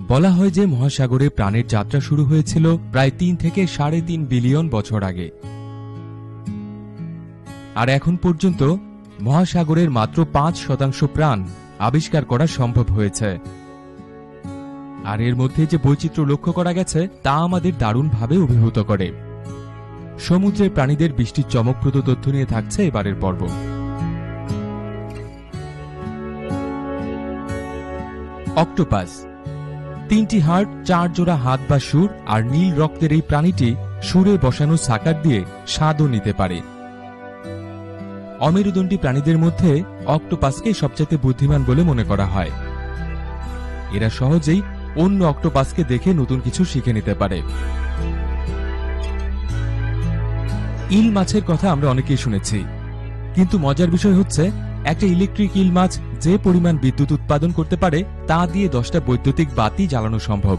বলা হয় যে মহাসাগরে প্রাণের যাত্রা শুরু হয়েছিল প্রায় ৩ থেকে ৩.৫ বিলিয়ন বছর আগে, আর এখন পর্যন্ত মহাসাগরের মাত্র ৫% প্রাণ আবিষ্কার করা সম্ভব হয়েছে। আর এর মধ্যে যে বৈচিত্র্য লক্ষ্য করা গেছে তা আমাদের দারুণভাবে অভিভূত করে। সমুদ্রের প্রাণীদের বৃষ্টির চমকপ্রদ তথ্য নিয়ে থাকছে এবারের পর্ব। অক্টোপাস। ৩টি হাড়, ৪ জোড়া হাত বা সুর, আর নীল রক্তের এই প্রাণীটি সুরে বসানো সাকার দিয়ে স্বাদও নিতে পারে। অমেরুদণ্ডী প্রাণীদের মধ্যে অক্টোপাসকে সবচেয়ে বুদ্ধিমান বলে মনে করা হয়। এরা সহজেই অন্য অক্টোপাসকে দেখে নতুন কিছু শিখে নিতে পারে। ইল মাছের কথা আমরা অনেকেই শুনেছি, কিন্তু মজার বিষয় হচ্ছে একটা ইলেকট্রিক ইল মাছ যে পরিমাণ বিদ্যুৎ উৎপাদন করতে পারে তা দিয়ে 10টা বৈদ্যুতিক বাতি জ্বালানো সম্ভব।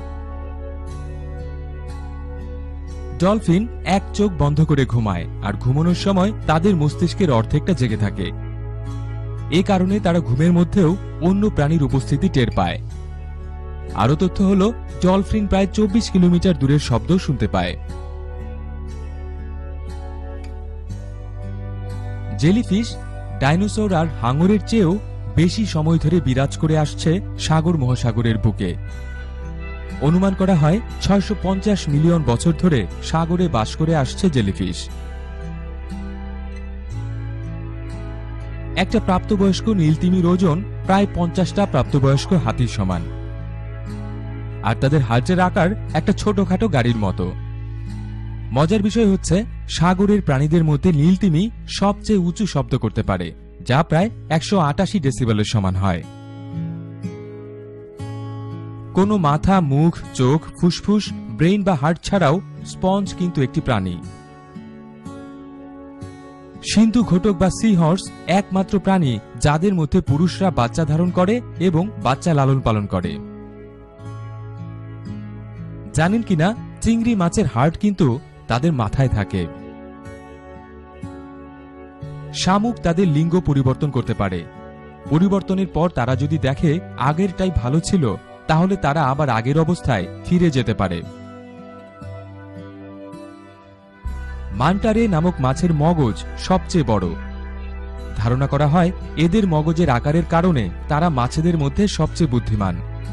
ডলফিন এক চোখ বন্ধ করে ঘুমায়, আর ঘুমানোর সময় তাদের মস্তিষ্কের অর্ধেকটা জেগে থাকে। এ কারণে তারা ঘুমের মধ্যেও অন্য প্রাণীর উপস্থিতি টের পায়। আরও তথ্য হল, ডলফিন প্রায় 24 কিলোমিটার দূরের শব্দ শুনতে পায়। জেলিফিশ ডাইনোসর আর হাঙরের চেয়েও বেশি সময় ধরে বিরাজ করে আসছে সাগর মহাসাগরের বুকে। অনুমান করা হয় 650 মিলিয়ন বছর ধরে সাগরে বাস করে আসছে জেলিফিশ। একটা প্রাপ্তবয়স্ক নীলতিমির ওজন প্রায় 50টা প্রাপ্তবয়স্ক হাতির সমান, আর তাদের হার্টের আকার একটা ছোটখাটো গাড়ির মতো। মজার বিষয় হচ্ছে, সাগরের প্রাণীদের মধ্যে নীলতিমি সবচেয়ে উঁচু শব্দ করতে পারে, যা প্রায় 188 ডেসিবেলের সমান হয়। কোনো মাথা, মুখ, চোখ, ফুসফুস, ব্রেইন বা হার্ট ছাড়াও স্পঞ্জ কিন্তু একটি প্রাণী। সিন্ধু ঘটক বা সি হর্স একমাত্র প্রাণী যাদের মধ্যে পুরুষরা বাচ্চা ধারণ করে এবং বাচ্চা লালন পালন করে। জানেন কিনা, চিংড়ি মাছের হার্ট কিন্তু তাদের মাথায় থাকে। শামুক তাদের লিঙ্গ পরিবর্তন করতে পারে। পরিবর্তনের পর তারা যদি দেখে আগেরটাই ভালো ছিল, তাহলে তারা আবার আগের অবস্থায় ফিরে যেতে পারে। মান্টারে নামক মাছের মগজ সবচেয়ে বড়। ধারণা করা হয় এদের মগজের আকারের কারণে তারা মাছেদের মধ্যে সবচেয়ে বুদ্ধিমান।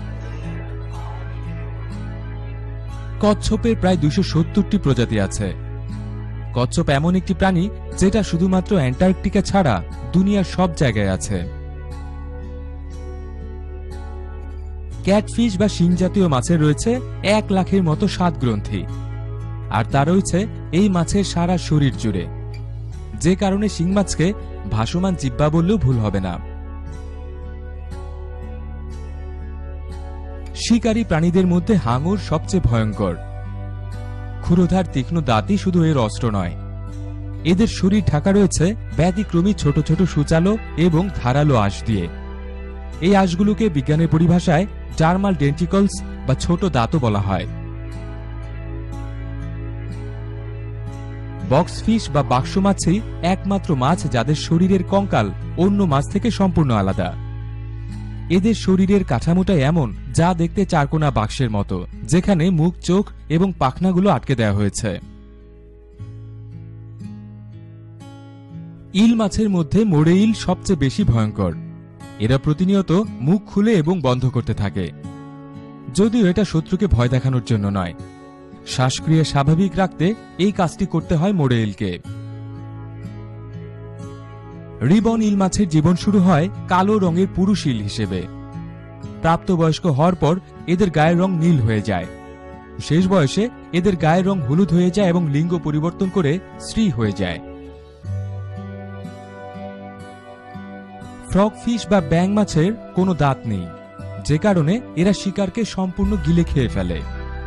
কচ্ছপের প্রায় 270টি প্রজাতি আছে। কচ্ছপ এমন একটি প্রাণী যেটা শুধুমাত্র অ্যান্টার্কটিকা ছাড়া দুনিয়ার সব জায়গায় আছে। ক্যাটফিশ বা শিং জাতীয় মাছের রয়েছে 1 লাখের মতো স্বাদ গ্রন্থি, আর তা রয়েছে এই মাছের সারা শরীর জুড়ে, যে কারণে শিং মাছকে ভাসমান জিহ্বা বললেও ভুল হবে না। শিকারী প্রাণীদের মধ্যে হাঙর সবচেয়ে ভয়ঙ্কর। ক্ষুরোধার তীক্ষ্ণ দাঁতই শুধু এর অস্ত্র নয়, এদের শরীর ঢাকা রয়েছে ব্যতিক্রমী ছোট ছোট সূচালো এবং ধারালো আঁশ দিয়ে। এই আঁশগুলোকে বিজ্ঞানের পরিভাষায় ডার্মাল ডেন্টিকলস বা ছোট দাঁতও বলা হয়। বক্সফিশ বা বাক্স মাছই একমাত্র মাছ যাদের শরীরের কঙ্কাল অন্য মাছ থেকে সম্পূর্ণ আলাদা। এদের শরীরের কাঠামোটা এমন যা দেখতে চারকোনা বাক্সের মতো, যেখানে মুখ, চোখ এবং পাখনাগুলো আটকে দেওয়া হয়েছে। ইল মাছের মধ্যে মোড়ে ইল সবচেয়ে বেশি ভয়ঙ্কর। এরা প্রতিনিয়ত মুখ খুলে এবং বন্ধ করতে থাকে, যদিও এটা শত্রুকে ভয় দেখানোর জন্য নয়। শ্বাসক্রিয়া স্বাভাবিক রাখতে এই কাজটি করতে হয় মোড়ে ইলকে। রিবন ইল মাছের জীবন শুরু হয় কালো রঙের পুরুষ ইল হিসেবে। প্রাপ্তবয়স্ক হওয়ার পর এদের গায়ের রং নীল হয়ে যায়। শেষ বয়সে এদের গায়ের রং হলুদ হয়ে যায় এবং লিঙ্গ পরিবর্তন করে স্ত্রী হয়ে যায়। ফ্রগফিশ বা ব্যাং মাছের কোনো দাঁত নেই, যে কারণে এরা শিকারকে সম্পূর্ণ গিলে খেয়ে ফেলে।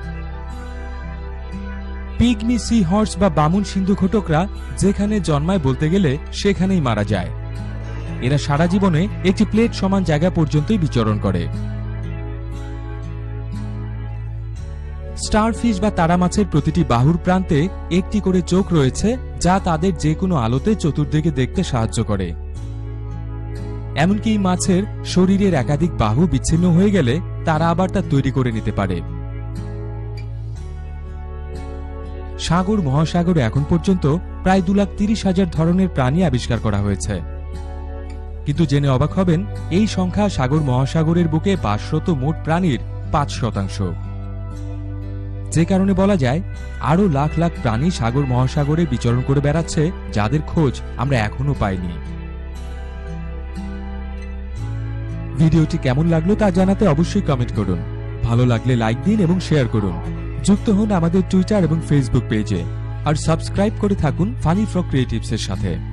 পিগমি সি হর্স বা বামুন সিন্ধু ঘটকরা যেখানে জন্মায় বলতে গেলে সেখানেই মারা যায়। এরা সারা জীবনে একটি প্লেট সমান জায়গা পর্যন্তই বিচরণ করে। স্টারফিশ বা তারা মাছের প্রতিটি বাহুর প্রান্তে একটি করে চোখ রয়েছে, যা তাদের যে কোনো আলোতে চতুর্দিকে দেখতে সাহায্য করে। এমনকি এই মাছের শরীরের একাধিক বাহু বিচ্ছিন্ন হয়ে গেলে তারা আবার তা তৈরি করে নিতে পারে। সাগর মহাসাগরে এখন পর্যন্ত প্রায় 2,30,000 ধরনের প্রাণী আবিষ্কার করা হয়েছে। কিন্তু জেনে অবাক হবেন, এই সংখ্যা সাগর মহাসাগরের বুকে বাসরত মোট প্রাণীর 5%। যে কারণে বলা যায় আরো লাখ লাখ প্রাণী সাগর মহাসাগরে বিচরণ করে বেড়াচ্ছে, যাদের খোঁজ আমরা এখনো পাইনি। ভিডিওটি কেমন লাগলো তা জানাতে অবশ্যই কমেন্ট করুন। ভালো লাগলে লাইক দিন এবং শেয়ার করুন। যুক্ত হন আমাদের টুইটার এবং ফেসবুক পেজে, আর সাবস্ক্রাইব করে থাকুন ফানি ফ্রগ ক্রিয়েটিভস এর সাথে।